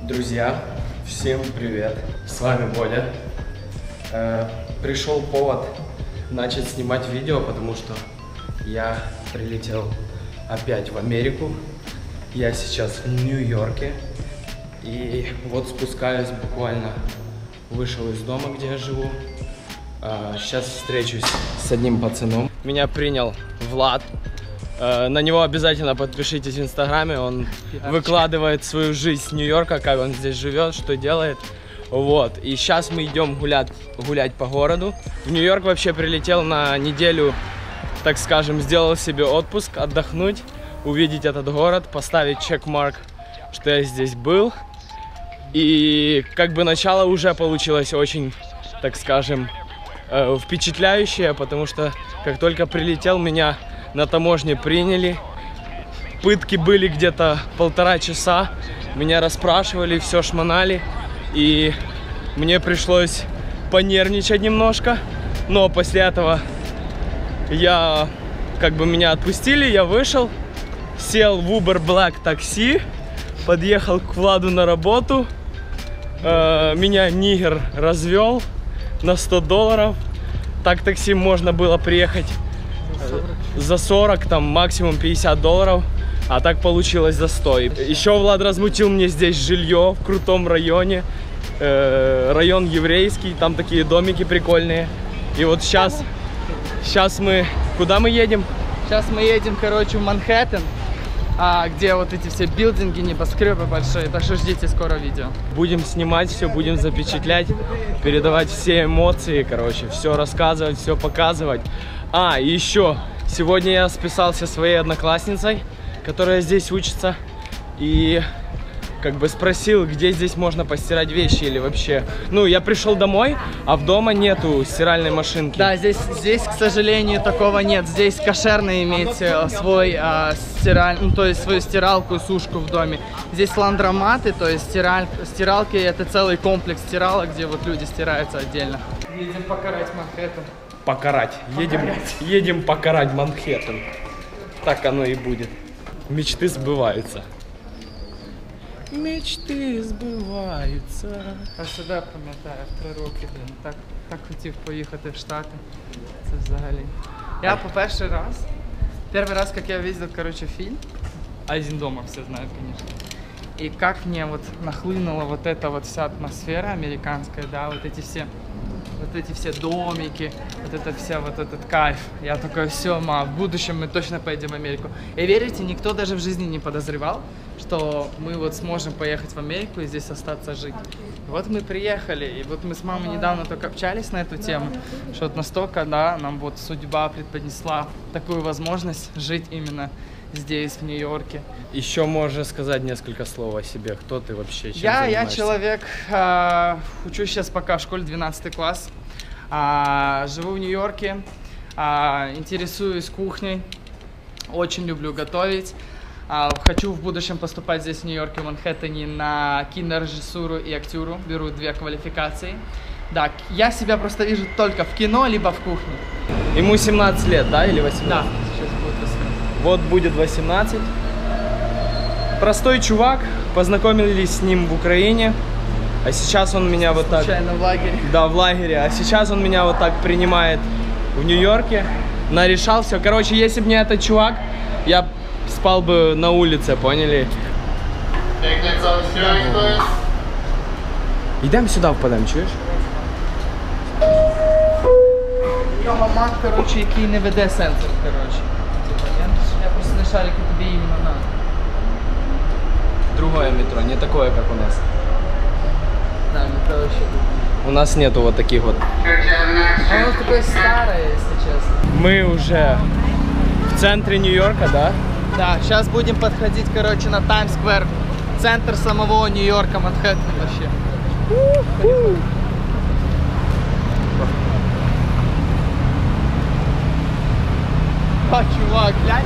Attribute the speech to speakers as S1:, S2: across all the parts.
S1: Друзья, всем привет! С вами Боля. Пришел повод начать снимать видео, потому что я прилетел опять в Америку. Я сейчас в Нью-Йорке. И вот спускаюсь, буквально вышел из дома, где я живу. Сейчас встречусь с одним пацаном. Меня принял Влад. На него обязательно подпишитесь в Инстаграме. Он выкладывает свою жизнь с Нью-Йорка, как он здесь живет, что делает. Вот. И сейчас мы идем гулять по городу. В Нью-Йорк вообще прилетел на неделю, так скажем, сделал себе отпуск, отдохнуть, увидеть этот город, поставить чек-марк, что я здесь был. И как бы начало уже получилось очень, так скажем, впечатляющее, потому что как только прилетел, меня на таможне приняли. Пытки были где-то 1,5 часа. Меня расспрашивали, все шмонали. И мне пришлось понервничать немножко. Но после этого меня отпустили, я вышел, сел в Uber Black такси, подъехал к Владу на работу. Меня нигер развел на $100. Так такси можно было приехать за 40, там максимум $50, а так получилось за 100. Еще Влад размутил мне здесь жилье в крутом районе, район еврейский, там такие домики прикольные. И вот сейчас мы, куда мы едем?
S2: Сейчас мы едем, короче, в Манхэттен, где вот эти все билдинги, небоскребы большие, так что ждите скоро видео.
S1: Будем снимать все, будем запечатлять, передавать все эмоции, короче, все рассказывать, все показывать. И еще, сегодня я списался со своей одноклассницей, которая здесь учится, и как бы спросил, где здесь можно постирать вещи или вообще. Ну, я пришел домой, а в дома нету стиральной машинки.
S2: Да, здесь, к сожалению, такого нет. Здесь кошерно иметь свой то есть свою стиралку и сушку в доме. Здесь ландроматы, то есть стиралки — это целый комплекс стиралок, где вот люди стираются отдельно. Едем покорять Манхэттен.
S1: Едем покорать Манхэттен. Так оно и будет. Мечты сбываються. Мечти збиваються.
S2: А себе пам'ятаю, в 3 роки, так хотів поїхати в Штати. Це взагалі. Я первый раз, как я видел, короче, фильм «Один дома», все знают, конечно. И как мне вот нахлынула вот эта вот вся атмосфера американская, да, вот эти все домики, вот этот кайф. Я такой, все, в будущем мы точно поедем в Америку. И верите, никто даже в жизни не подозревал, что мы вот сможем поехать в Америку и здесь остаться жить. Вот мы приехали, и вот мы с мамой недавно только общались на эту тему, что вот настолько, да, нам вот судьба преподнесла такую возможность жить именно здесь, в Нью-Йорке.
S1: Еще можешь сказать несколько слов о себе. Кто ты вообще? Чем
S2: я
S1: занимаешься?
S2: Человек, учусь сейчас пока в школе, 12 класс. Живу в Нью-Йорке, интересуюсь кухней, очень люблю готовить. Хочу в будущем поступать здесь, в Нью-Йорке, в Манхэттене, на кинорежиссуру и актеру. Беру 2 квалификации. Да, я себя просто вижу только в кино, либо в кухне.
S1: Ему 17 лет, да, или 18?
S2: Да, сейчас будет 18.
S1: Вот будет 18. Простой чувак, познакомились с ним в Украине, а сейчас он меня вот так...
S2: Случайно в лагере.
S1: Да, в лагере, а сейчас он меня вот так принимает в Нью-Йорке. Нарешал все. Короче, если бы не этот чувак, я спал бы на улице, поняли? Идем сюда впадем, чуешь?
S2: Мама, короче, який не веде сенсор, короче. Я просто не шарю, как тебе именно надо.
S1: Другое метро, не такое, как у нас.
S2: Да, метро вообще другое.
S1: У нас нету вот таких вот.
S2: Оно такое старое, если честно.
S1: Мы уже в центре Нью-Йорка, да?
S2: Да, сейчас будем подходить, короче, на Таймс-сквер. Центр самого Нью-Йорка, Манхэттен вообще. Чувак, глянь.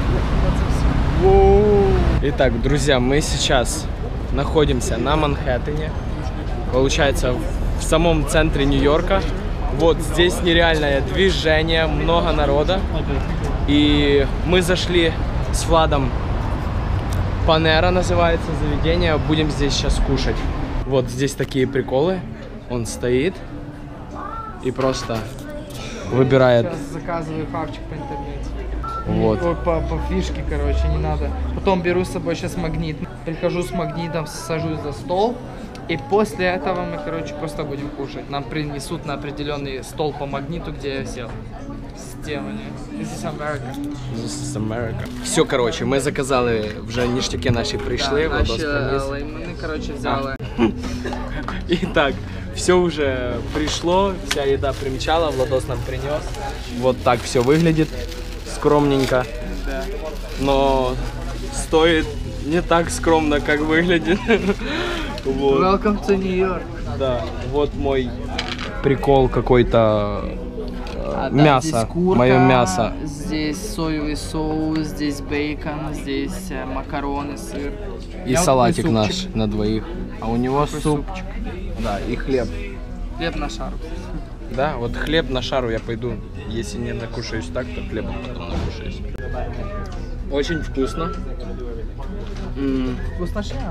S1: Итак, друзья, мы сейчас находимся на Манхэттене. Получается, в самом центре Нью-Йорка. Вот здесь нереальное движение, много народа. И мы зашли с Владом, Панера называется заведение, будем здесь сейчас кушать. Вот здесь такие приколы. Он стоит и просто выбирает.
S2: Сейчас заказываю хавчик по интернете.
S1: Вот.
S2: Ой, по фишке, короче, не надо. Потом беру с собой сейчас магнит. Прихожу с магнитом, сажусь за стол. И после этого мы, короче, просто будем кушать. Нам принесут на определенный стол по магниту, где я сел. Сделание. This is America.
S1: This is America. Все, короче, мы заказали, вже ништяки наші прийшли.
S2: Да, наші лаймани, короче, взяли.
S1: Итак, все уже пришло, вся еда примчала, Владос нам принес. Вот так все выглядит, скромненько.
S2: Да.
S1: Но стоит не так скромно, как выглядит. Вот.
S2: Welcome to New York.
S1: Да, вот мой прикол какой-то. Мясо,
S2: здесь курка,
S1: мое мясо.
S2: Здесь соевый соус, здесь бейкон, здесь макароны, сыр.
S1: И салатик наш на двоих. А у него
S2: Такой
S1: суп.
S2: супчик.
S1: Да, и хлеб.
S2: Хлеб на шару.
S1: Да, вот хлеб на шару я пойду. Если не накушаюсь так, то хлебом потом накушаюсь. Очень вкусно.
S2: Вкусношня.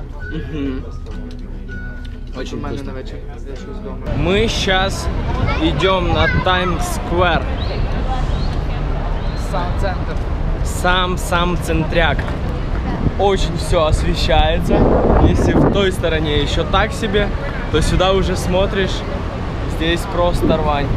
S1: Очень
S2: на
S1: вкусно.
S2: вечер.
S1: Мы сейчас идем на Таймс-сквер.
S2: Сам центр.
S1: Сам центряк. Очень все освещается. Если в той стороне еще так себе, то сюда уже смотришь, здесь просто рвань.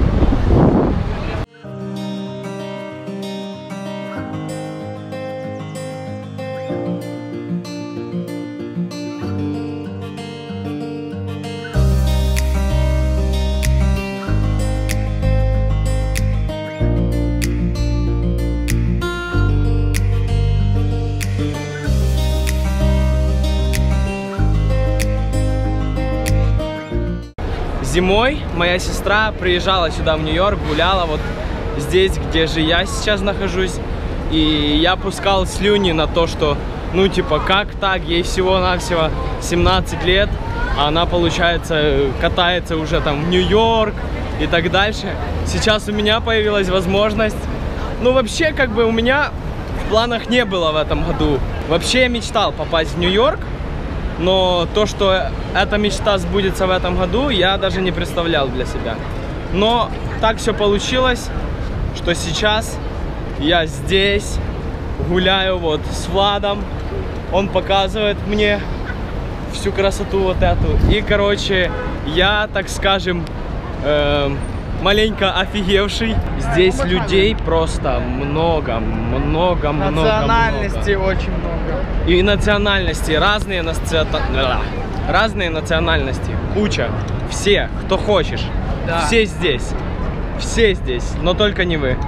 S1: Зимой моя сестра приезжала сюда в Нью-Йорк, гуляла вот здесь, где же я сейчас нахожусь. И я пускал слюни на то, что, ну типа, как так, ей всего-навсего 17 лет, а она, получается, катается уже там в Нью-Йорк и так дальше. Сейчас у меня появилась возможность, ну вообще, как бы у меня в планах не было в этом году. Вообще я мечтал попасть в Нью-Йорк. Но то, что эта мечта сбудется в этом году, я даже не представлял для себя. Но так все получилось, что сейчас я здесь гуляю вот с Владом. Он показывает мне всю красоту вот эту. И, короче, я, так скажем, маленько офигевший. Здесь людей просто много.
S2: Национальностей очень много.
S1: И национальности, разные национальности, куча, все, кто хочешь,
S2: Да.
S1: все здесь, но только не вы.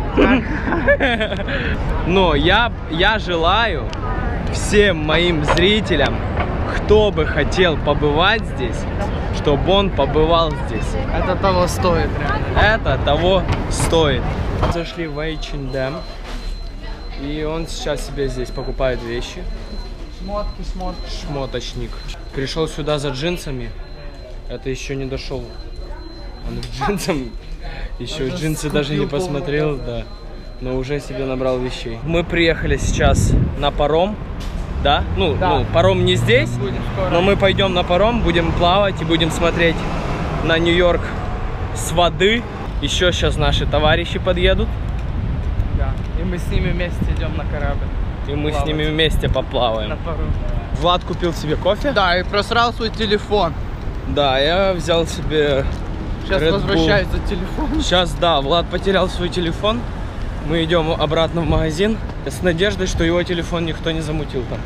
S1: Но я желаю всем моим зрителям, кто бы хотел побывать здесь, чтобы он побывал здесь.
S2: Это того стоит, реально.
S1: Это того стоит. Зашли в H&M, и он сейчас себе здесь покупает вещи.
S2: Шмотки.
S1: Шмоточник. Пришел сюда за джинсами. Это еще не дошел. Он к джинсам еще джинсы даже не посмотрел, да. Но уже себе набрал вещей. Мы приехали сейчас на паром, да? Ну, паром не здесь, но мы пойдем на паром, будем плавать и будем смотреть на Нью-Йорк с воды. Еще сейчас наши товарищи подъедут.
S2: Да. И мы с ними вместе идем на корабль.
S1: И мы с ними вместе поплаваем.
S2: На пару.
S1: Влад купил себе кофе.
S2: Да, и просрал свой телефон.
S1: Да, я взял себе
S2: Сейчас
S1: Red Bull.
S2: возвращаюсь за телефон.
S1: Сейчас, да, Влад потерял свой телефон. Мы идем обратно в магазин с надеждой, что его телефон никто не замутил там.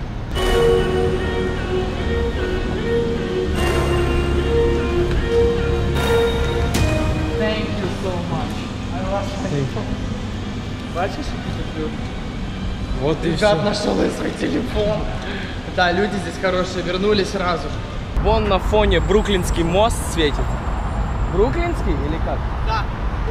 S2: Thank you so much. I lost my phone. Бачишь?
S1: Вот и
S2: Ребят,
S1: все.
S2: нашел я свой телефон. Да, люди здесь хорошие, вернулись сразу.
S1: Вон на фоне Бруклинский мост светит. Бруклинский или как?
S2: Да,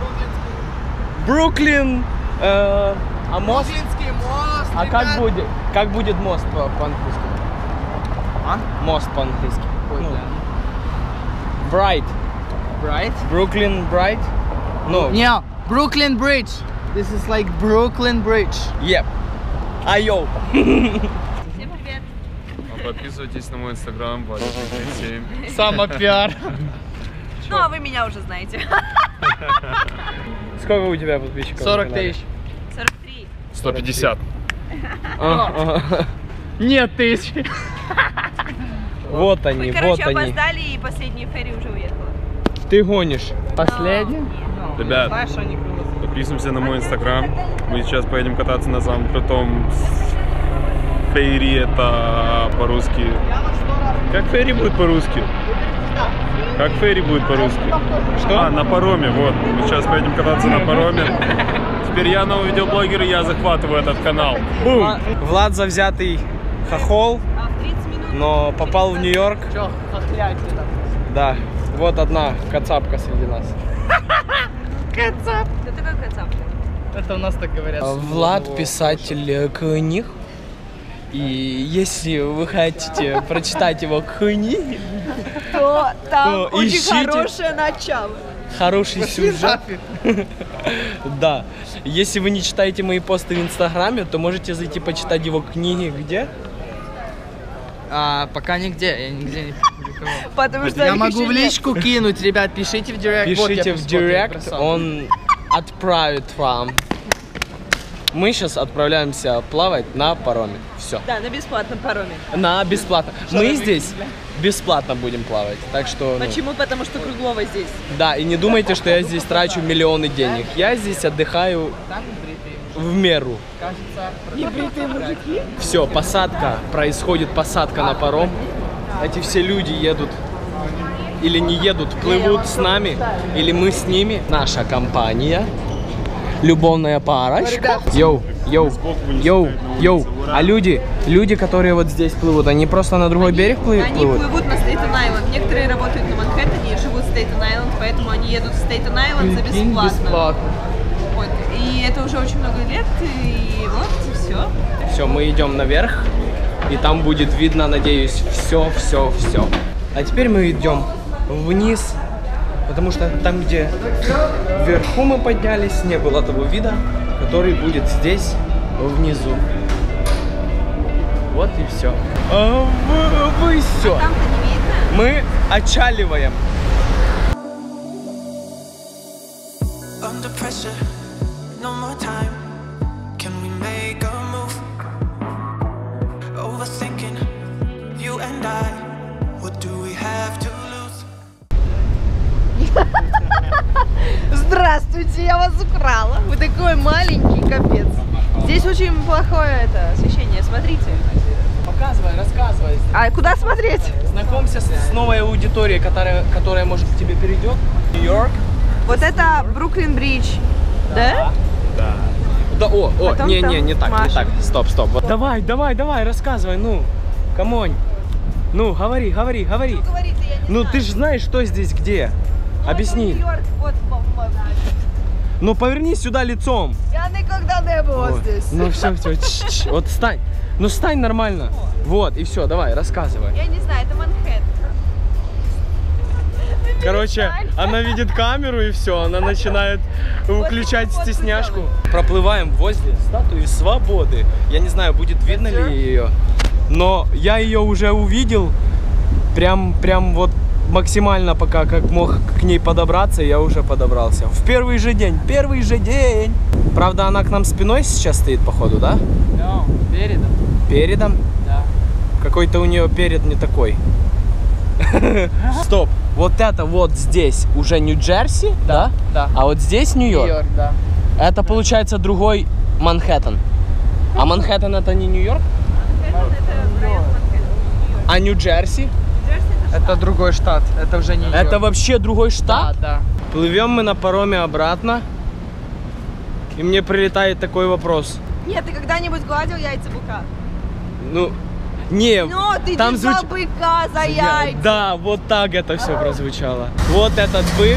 S1: Бруклин. А мост?
S2: Бруклинский мост.
S1: А
S2: ребят.
S1: как будет мост по-английски?
S2: А?
S1: Мост по-английски.
S2: Ой,
S1: Ну,
S2: да.
S1: Bright.
S2: Right?
S1: Brooklyn Bright. No.
S2: Yeah, Brooklyn Bridge. This is like Brooklyn Bridge.
S1: Yep. Айоу.
S3: Подписывайтесь на мой инстаграм, Владик 37.
S2: Самопиар.
S3: Ну, а вы меня уже знаете.
S1: Сколько у тебя подписчиков?
S2: 40 тысяч.
S3: 43.
S4: 150.
S2: Нет тысяч.
S1: Вот они,
S3: Мы, короче,
S1: вот они.
S3: опоздали, и последняя ферри уже уехала.
S1: Ты гонишь.
S2: Последний?
S4: Ребят,
S2: Знаешь, они круто.
S4: подписываемся на мой инстаграм. Мы сейчас поедем кататься на самом крутом фейри, это по-русски. Как фейри будет по-русски? Как фейри будет по-русски? Что? А, на пароме, вот. Мы сейчас поедем кататься на пароме. Теперь я новый видеоблогер, и я захватываю этот канал. Бум!
S1: Влад завзятый хохол,
S3: А в 30 минут...
S1: но попал в Нью-Йорк.
S2: Чё, хохлять там?
S1: Да, вот одна кацапка среди нас.
S2: Кацап.
S3: Да ты как кацап?
S2: Это у нас так говорят.
S1: Влад писатель книг. И если вы хотите прочитать его книги,
S3: То там
S1: То
S3: очень
S1: ищите.
S3: хорошее начало.
S1: хороший сюжет. Да. Если вы не читаете мои посты в Инстаграме, то можете зайти почитать его книги где?
S2: Пока нигде, я нигде не публиковал.
S3: Потому что
S2: Я
S3: их
S2: могу
S3: еще
S2: в
S3: нет.
S2: личку кинуть, ребят, пишите в директ. Вот я
S1: Пишите в
S2: фотки
S1: директ,
S2: бросал.
S1: он отправит вам. Мы сейчас отправляемся плавать на пароме. Все.
S3: Да, на бесплатном пароме.
S1: На бесплатно. Мы здесь бесплатно будем плавать. Так что. Ну,
S3: Почему? Потому что Круглова здесь.
S1: да, и не думайте, что я здесь трачу миллионы денег. Я здесь отдыхаю
S2: Там бритые,
S1: в меру.
S2: кажется.
S3: Небритые мужики.
S1: Все, посадка. Происходит посадка на паром. Эти все люди едут или не едут, плывут с нами, или мы с ними. Наша компания. Любовная парочка. Йоу, йоу, йоу, йоу. А люди, которые вот здесь плывут, они просто на другой берег
S3: Они
S1: плывут?
S3: плывут на Стейтен-Айленд. Некоторые работают на Манхэттене и живут в Стейтен-Айленд, поэтому они едут в Стейтен-Айленд за
S2: Прикинь,
S3: бесплатно. Вот. И это уже очень много лет, и вот, все.
S1: Все, мы идем наверх, и там будет видно, надеюсь, все. А теперь мы идем вниз, потому что там, где вверху мы поднялись, не было того вида, который будет здесь, внизу. Вот и все. Вы все.
S3: Там-то не видно.
S1: Мы отчаливаем.
S5: Under pressure, no more time. Can we make a move? Overthinking, you and I. What do we have to lose?
S3: Здравствуйте, я вас украла. Вы такой маленький, капец. Здесь очень плохое это освещение, смотрите.
S1: Показывай, рассказывай.
S3: А куда смотреть?
S1: Знакомься с новой аудиторией, которая может к тебе перейдет. Нью-Йорк.
S3: Вот это Бруклин-Бридж, да?
S1: Да,
S3: Потом
S1: не
S3: там
S1: так,
S3: Маша.
S1: Стоп. Вот. Давай, рассказывай, ну, камонь. Ну, говори.
S3: Говорите, я не
S1: Ну,
S3: знаю.
S1: ты же знаешь, что здесь, где.
S3: Ну,
S1: Объясни.
S3: Нью-Йорк, вот,
S1: Ну, повернись сюда лицом.
S3: я никогда не была
S1: Вот.
S3: здесь.
S1: Ну, все. Вот стань. Ну, стань нормально. Вот, и все, давай, рассказывай.
S3: Я не знаю, это Манхэттен.
S1: Короче, она видит камеру и все, она начинает выключать стесняшку. Проплываем возле статуи Свободы. Я не знаю, будет видно ли ее, но я ее уже увидел. Прям вот максимально пока как мог к ней подобраться, я уже подобрался. В первый же день. Правда, она к нам спиной сейчас стоит, походу, да?
S2: No, передом.
S1: Передом?
S2: Да.
S1: Какой-то у нее перед не такой. Стоп, вот это вот здесь уже Нью-Джерси, да?
S2: Да.
S1: А вот здесь Нью-Йорк.
S2: Нью-Йорк, да.
S1: Это получается другой Манхэттен. А Манхэттен это не Нью-Йорк?
S3: Манхэттен это район Манхэттен.
S1: А Нью-Джерси?
S3: Джерси это
S2: Это другой штат, это уже не
S1: Это вообще другой штат?
S2: Да.
S1: Плывем мы на пароме обратно. И мне прилетает такой вопрос.
S3: Нет, ты когда-нибудь гладил яйца быка?
S1: Ну, не,
S3: Но ты
S1: там
S3: держал
S1: звуч-
S3: быка за яйца.
S1: Да, вот так это все прозвучало. Вот этот бык.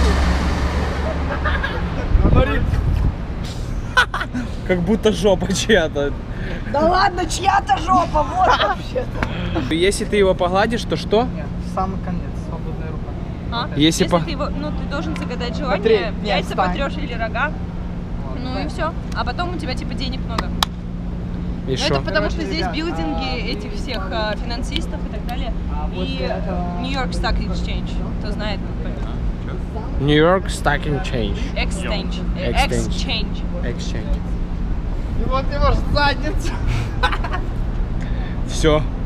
S1: Как будто жопа чья-то.
S3: Да ладно, чья-то жопа, вот вообще-то.
S1: Если ты его погладишь, то что?
S2: Нет, в самый конец, свободная рука.
S3: А?
S1: Если по-
S3: ты его, ну ты должен загадать желание,
S2: Смотри, нет,
S3: яйца
S2: встань.
S3: потрешь или рога, ну и все. А потом у тебя типа денег много.
S1: И
S3: Ну,
S1: что?
S3: это потому, что здесь билдинги этих всех финансистов и так далее. И New York Stock Exchange. Кто знает,
S1: New York Stock Exchange.
S3: Exchange.
S1: Exchange.
S3: Exchange.
S1: Exchange.
S2: И вот его задницу.
S1: Все,